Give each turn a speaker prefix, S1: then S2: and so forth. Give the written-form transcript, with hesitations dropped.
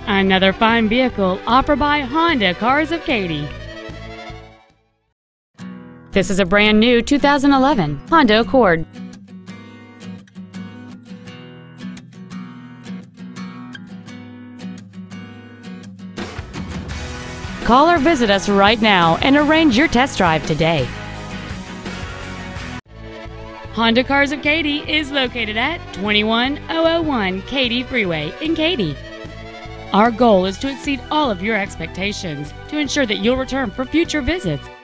S1: Another fine vehicle offered by Honda Cars of Katy. This is a brand new 2011 Honda Accord. Call or visit us right now and arrange your test drive today. Honda Cars of Katy is located at 21001 Katy Freeway in Katy. Our goal is to exceed all of your expectations to ensure that you'll return for future visits.